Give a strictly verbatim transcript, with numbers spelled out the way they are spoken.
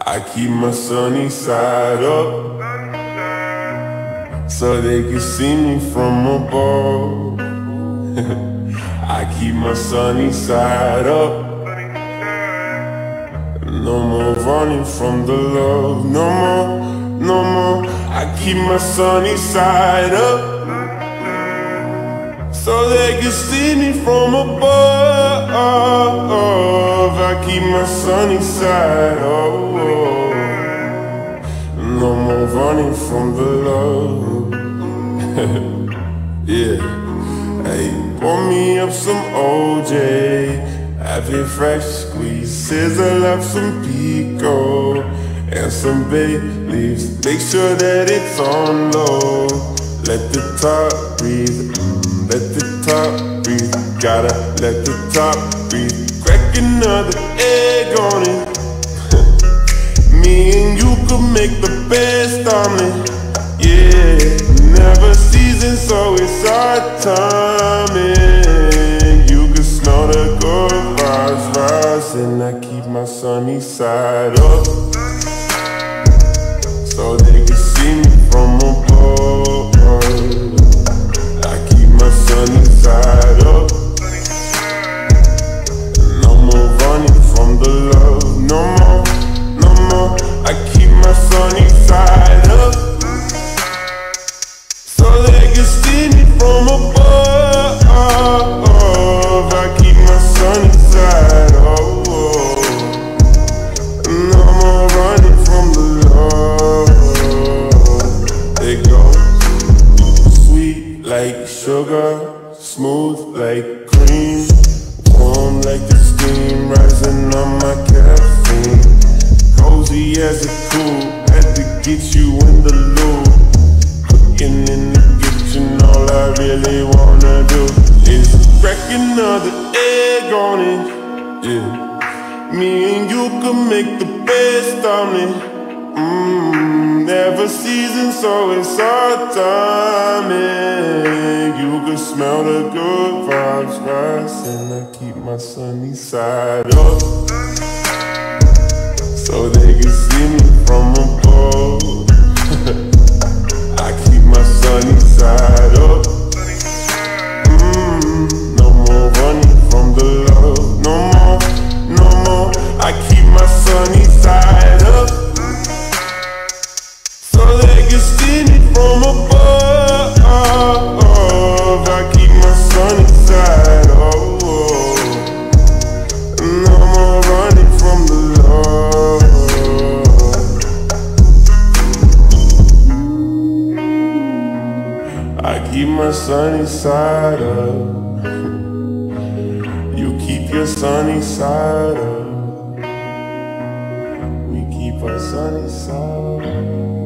I keep my sunny side up, so they can see me from above. I keep my sunny side up. No more running from the love, no more, no more. I keep my sunny side up, so they can see me from above. I keep my sunny side up. No more running from the love. Yeah. Hey, pour me up some O J, have it fresh squeezed, sizzle up some pico and some bay leaves. Make sure that it's on low. Let the top breathe, mm, let the top breathe. Gotta let the top breathe. Crack another egg on it. Me and you could make the best omelet. Yeah, never seasoned, so it's our timing. You can smell the good vibes rising. I keep my sunny side up, so they can see me from above. I keep my sunny side up. No more running from the love, no more, no more. I keep my sunny side up, so they can see me from above. I keep my sunny side up. No more running from the love. They go sweet like sugar, smooth like cream, warm like the steam rising on my caffeine. Cozy as a cool, had to get you in the loop. Cooking in the kitchen, all I really wanna do is crack another egg on it. Yeah, me and you could make the best omelet. Mmm, never seasoned, so it's our timing. You can smell the good vibes rising. I keep my sunny side up, so they can see me from above. I keep my sunny side up. Mm, no more running from the love, no more, no more. I keep my sunny side up, so they can see me from above. I keep my sunny side up. No more running from the love. I keep my sunny side up. You keep your sunny side up. We keep our sunny side up.